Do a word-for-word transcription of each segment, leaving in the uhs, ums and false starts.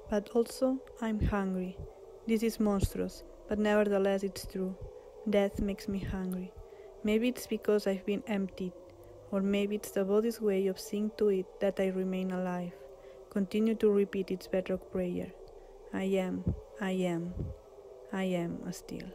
But also, I'm hungry. This is monstrous, but nevertheless it's true. Death makes me hungry. Maybe it's because I've been emptied, or maybe it's the body's way of seeing to it that I remain alive. Continue to repeat its bedrock prayer. I am, I am, I am still.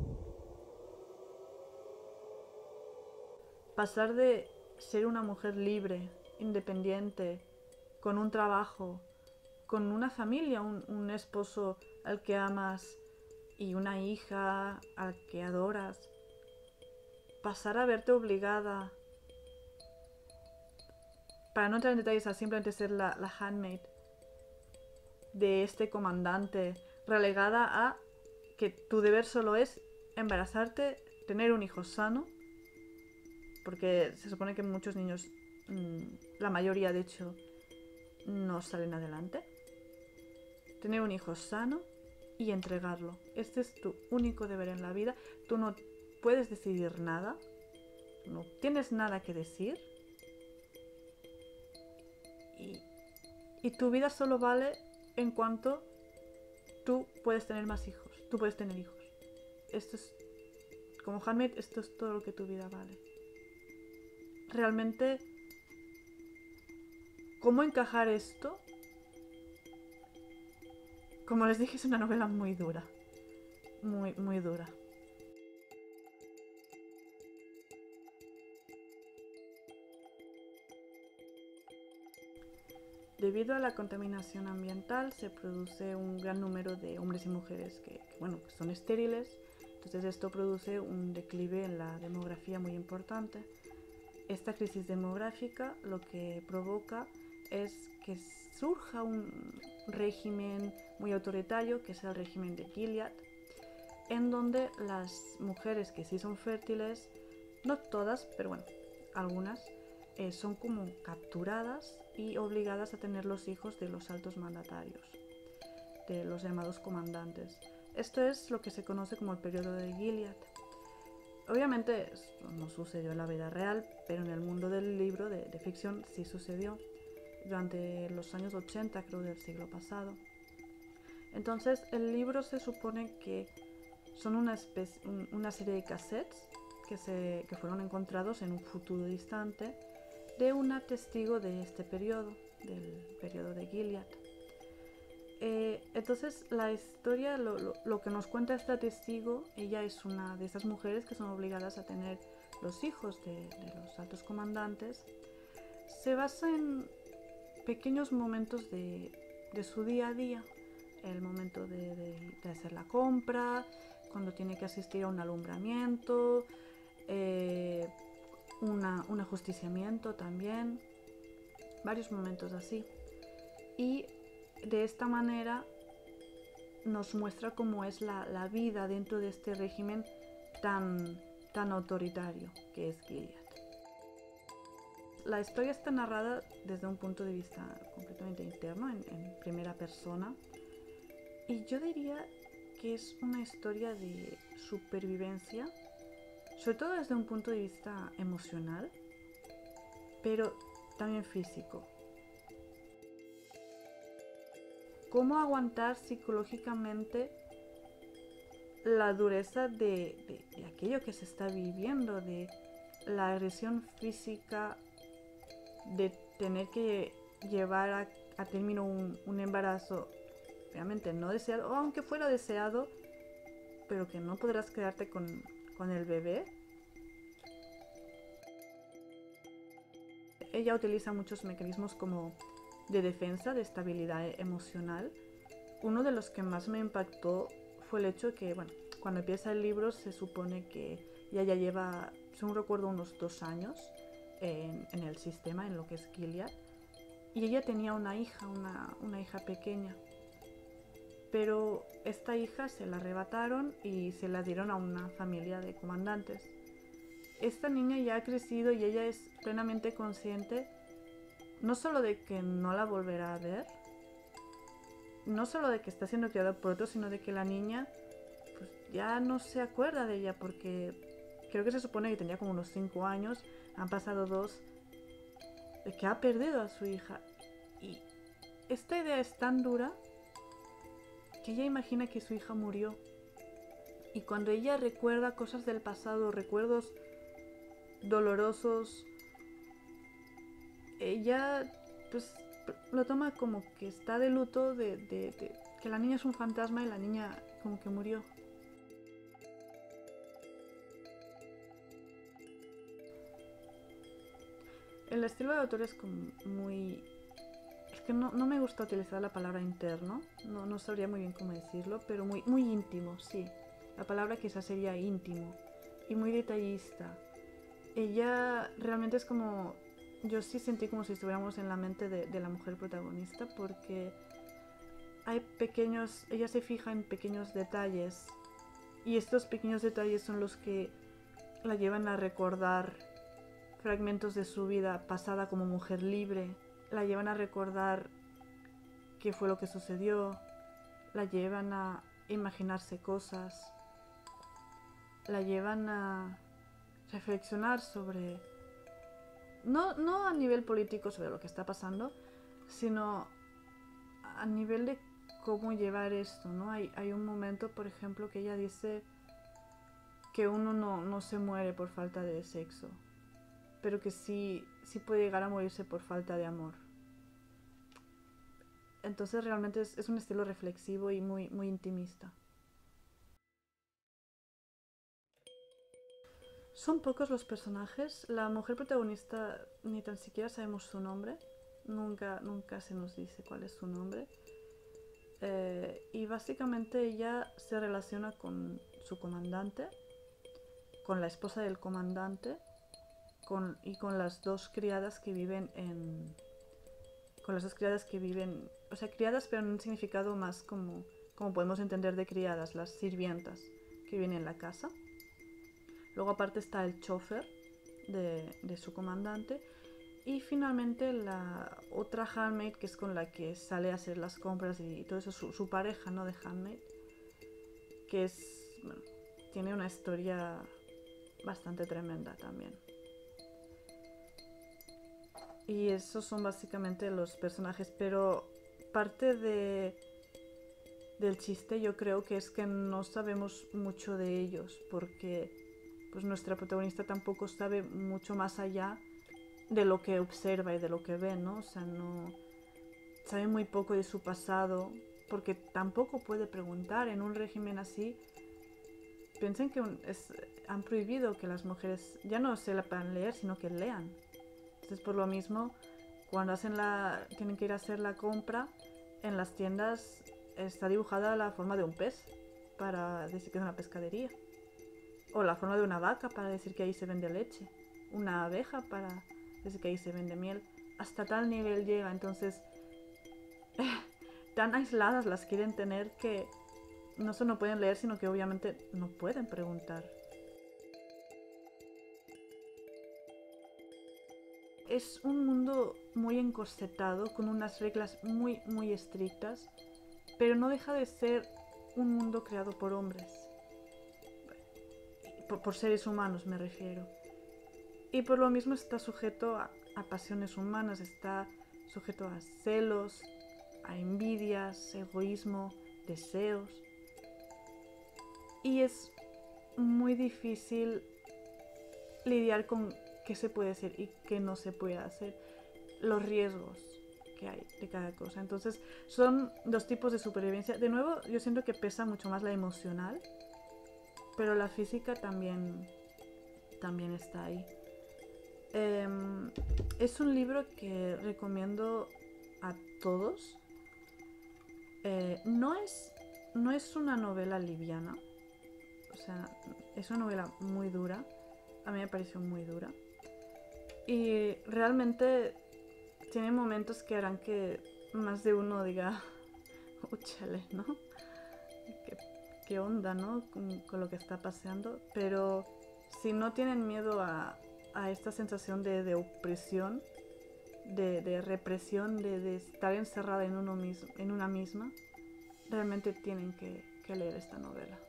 Pasar de ser una mujer libre, independiente, con un trabajo, con una familia, un, un esposo al que amas y una hija al que adoras, pasar a verte obligada, para no entrar en detalles, a simplemente ser la, la handmaid de este comandante, relegada a que tu deber solo es embarazarte, tener un hijo sano, porque se supone que muchos niños, la mayoría de hecho, no salen adelante. Tener un hijo sano y entregarlo. Este es tu único deber en la vida. Tú no puedes decidir nada, no tienes nada que decir, y, y tu vida solo vale en cuanto tú puedes tener más hijos, tú puedes tener hijos. Esto es, como handmaid, esto es todo lo que tu vida vale. Realmente, ¿cómo encajar esto? Como les dije, es una novela muy dura, muy, muy dura. Debido a la contaminación ambiental se produce un gran número de hombres y mujeres que, que, bueno, que son estériles. Entonces esto produce un declive en la demografía muy importante. Esta crisis demográfica lo que provoca es que surja un régimen muy autoritario, que es el régimen de Gilead, en donde las mujeres que sí son fértiles, no todas, pero bueno, algunas, eh, son como capturadas y obligadas a tener los hijos de los altos mandatarios, de los llamados comandantes. Esto es lo que se conoce como el periodo de Gilead. Obviamente no sucedió en la vida real, pero en el mundo del libro de, de ficción sí sucedió durante los años ochenta, creo, del siglo pasado. Entonces el libro se supone que son una, especie, una serie de cassettes que, se, que fueron encontrados en un futuro distante de una testigo de este periodo, del periodo de Gilead. Eh, entonces la historia, lo, lo, lo que nos cuenta esta testigo, ella es una de esas mujeres que son obligadas a tener los hijos de, de los altos comandantes. Se basa en pequeños momentos de, de su día a día, el momento de, de, de hacer la compra, cuando tiene que asistir a un alumbramiento, eh, una, un ajusticiamiento también, varios momentos así. Y de esta manera nos muestra cómo es la, la vida dentro de este régimen tan, tan autoritario que es Gilead. La historia está narrada desde un punto de vista completamente interno, en, en primera persona, y yo diría que es una historia de supervivencia, sobre todo desde un punto de vista emocional, pero también físico. Cómo aguantar psicológicamente la dureza de, de, de aquello que se está viviendo, de la agresión física, de tener que llevar a, a término un, un embarazo realmente no deseado, o aunque fuera deseado, pero que no podrás quedarte con, con el bebé. Ella utiliza muchos mecanismos como de defensa, de estabilidad emocional. Uno de los que más me impactó fue el hecho que, bueno, cuando empieza el libro se supone que ella ya lleva, según recuerdo, unos dos años en, en el sistema, en lo que es Gilead, y ella tenía una hija, una, una hija pequeña, pero esta hija se la arrebataron y se la dieron a una familia de comandantes. Esta niña ya ha crecido y ella es plenamente consciente no solo de que no la volverá a ver, no solo de que está siendo criada por otros, sino de que la niña pues, ya no se acuerda de ella, porque creo que se supone que tenía como unos cinco años, han pasado dos, de que ha perdido a su hija. Y esta idea es tan dura que ella imagina que su hija murió. Y cuando ella recuerda cosas del pasado, recuerdos dolorosos, ella pues lo toma como que está de luto de, de, de que la niña es un fantasma y la niña como que murió. El estilo de autor es como muy... Es que no, no me gusta utilizar la palabra interno, no, no sabría muy bien cómo decirlo, pero muy, muy íntimo, sí. La palabra quizás sería íntimo y muy detallista. Ella realmente es como... Yo sí sentí como si estuviéramos en la mente de, de la mujer protagonista, porque hay pequeños... Ella se fija en pequeños detalles y estos pequeños detalles son los que la llevan a recordar fragmentos de su vida pasada como mujer libre, la llevan a recordar qué fue lo que sucedió, la llevan a imaginarse cosas, la llevan a reflexionar sobre, no, no a nivel político sobre lo que está pasando, sino a nivel de cómo llevar esto, ¿no? Hay, hay un momento, por ejemplo, que ella dice que uno no, no se muere por falta de sexo, pero que sí, sí puede llegar a morirse por falta de amor. Entonces realmente es, es un estilo reflexivo y muy, muy intimista. Son pocos los personajes. La mujer protagonista ni tan siquiera sabemos su nombre. Nunca, nunca se nos dice cuál es su nombre. Eh, y básicamente ella se relaciona con su comandante, con la esposa del comandante con, y con las dos criadas que viven en... Con las dos criadas que viven... O sea, criadas pero en un significado más como, como podemos entender de criadas, las sirvientas que viven en la casa. Luego aparte está el chofer de, de su comandante. Y finalmente la otra handmaid, que es con la que sale a hacer las compras y todo eso, su, su pareja, ¿no? De handmaid, que es, bueno, tiene una historia bastante tremenda también. Y esos son básicamente los personajes, pero parte de, del chiste yo creo que es que no sabemos mucho de ellos, porque pues nuestra protagonista tampoco sabe mucho más allá de lo que observa y de lo que ve, ¿no? O sea, no sabe muy poco de su pasado, porque tampoco puede preguntar en un régimen así. Piensen que un, es, han prohibido que las mujeres ya no sepan leer, sino que lean. Entonces, por lo mismo, cuando hacen la, tienen que ir a hacer la compra, en las tiendas está dibujada la forma de un pez, para decir que es una pescadería. O la forma de una vaca, para decir que ahí se vende leche. Una abeja, para decir que ahí se vende miel. Hasta tal nivel llega, entonces... tan aisladas las quieren tener que no solo no pueden leer, sino que obviamente no pueden preguntar. Es un mundo muy encorsetado, con unas reglas muy, muy estrictas, pero no deja de ser un mundo creado por hombres. Por, por seres humanos me refiero. Y por lo mismo está sujeto a, a pasiones humanas, está sujeto a celos, a envidias, egoísmo, deseos. Y es muy difícil lidiar con qué se puede hacer y qué no se puede hacer, los riesgos que hay de cada cosa. Entonces son dos tipos de supervivencia. De nuevo, yo siento que pesa mucho más la emocional, pero la física también, también está ahí. Eh, es un libro que recomiendo a todos. Eh, no es, no es una novela liviana, o sea, es una novela muy dura. A mí me pareció muy dura. Y realmente tiene momentos que harán que más de uno diga, úchale, ¿no? ¿Qué, qué onda, ¿no? Con, con lo que está pasando. Pero si no tienen miedo a, a esta sensación de, de opresión, de, de represión, de, de estar encerrada en, uno mismo, en una misma, realmente tienen que, que leer esta novela.